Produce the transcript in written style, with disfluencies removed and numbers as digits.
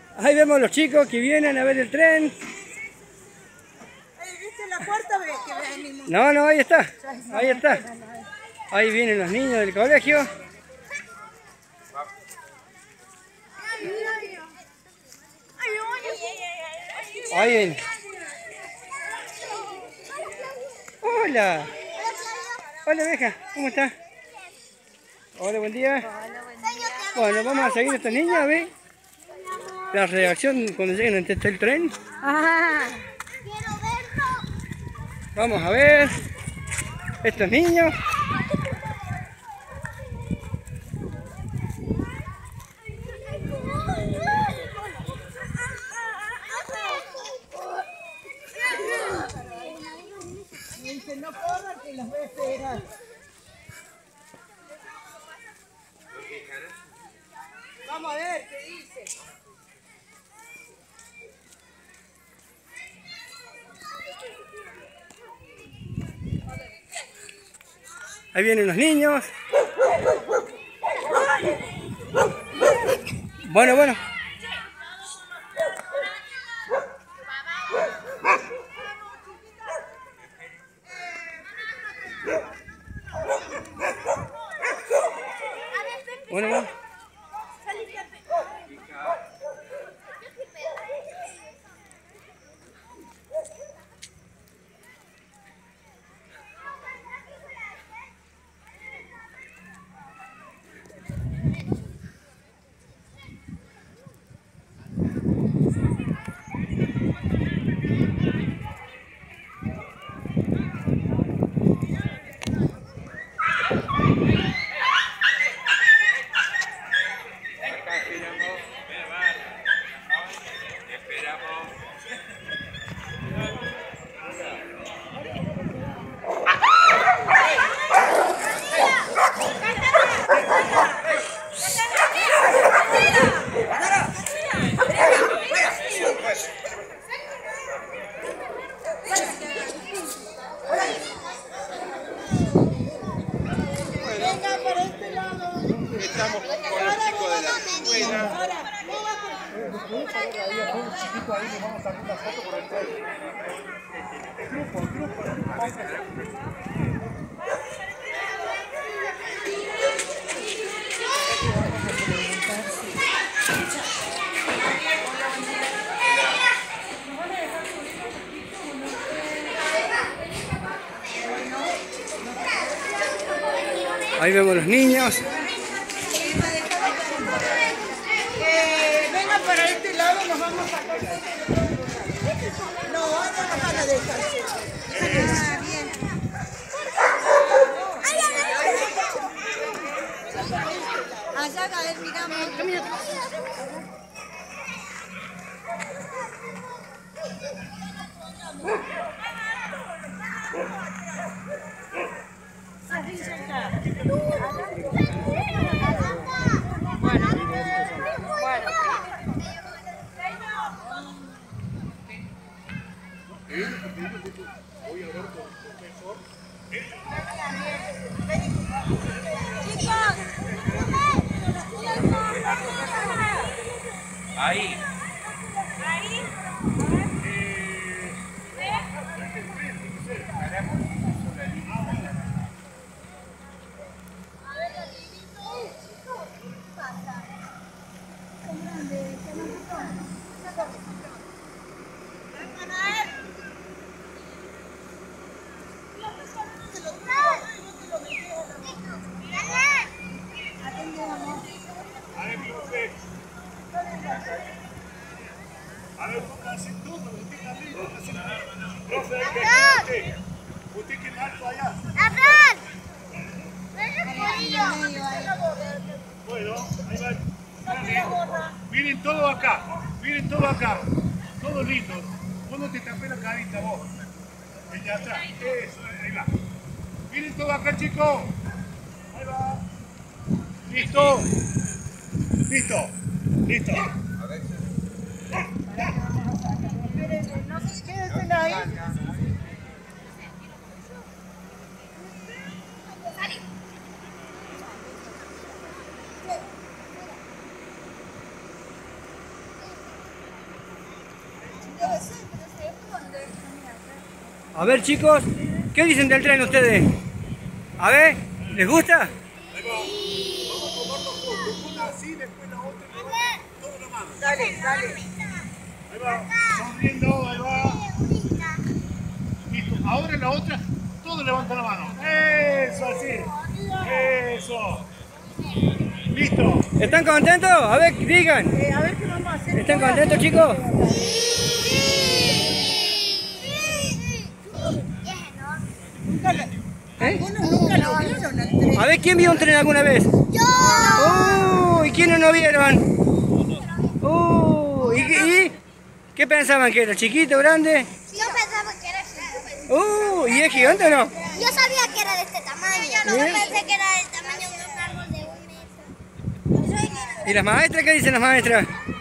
Ahí vemos los chicos que vienen a ver el tren. ¿Viste la cuarta vez que venimos? No, ahí está. Ahí está. Ahí vienen los niños del colegio. Ahí vienen. Hola. Hola, oveja. ¿Cómo estás? Hola, buen día. Bueno, vamos a seguir a estos niños, ¿ves? La reacción cuando lleguen ante el tren. Vamos a ver estos niños. Dice, no corran que los voy a esperar. Vamos a ver qué dice. Ahí vienen los niños. Bueno. Bueno. Estamos con los chicos de la escuela. Chiquito ahí, nos vamos a sacar una foto por el tren. El grupo. Ahí vemos los niños. Vengan para este lado, nos vamos a sacar. No, ahora nos van a dejar. Bien. Allá, a ver, miramos. Ahí. A ver, pónganse todos, usted también, pónganse. Profe, usted que marco allá. Bueno, ahí va. Miren todo acá, todos lindos. Vos no te tapé la carita vos. El de atrás, eso, ahí va. Miren todo acá, chicos. Ahí va. Listo. No sé, quédense ahí. A ver, chicos, ¿qué dicen del tren ustedes? A ver, ¿les gusta? Ahí va. Vamos a tomarlo juntos. Una así, después la otra y levanta toda la mano. Dale, dale. Ahí va. Sonriendo, ahí va. Listo. Ahora la otra, todos levantan la mano. Eso, así. Eso. Listo. ¿Están contentos? A ver, digan. A ver qué vamos a hacer. ¿Están contentos, chicos? Algunos nunca lo vieron al tren. A ver, ¿quién vio un tren alguna vez? ¡Yo! ¿Y quiénes no vieron? ¿Y qué pensaban que era? ¿Chiquito, grande? Yo pensaba que era gigante. ¿Y es gigante o no? Yo sabía que era de este tamaño. Yo pensé que era del tamaño de un árbol de 1 metro. ¿Y las maestras qué dicen las maestras?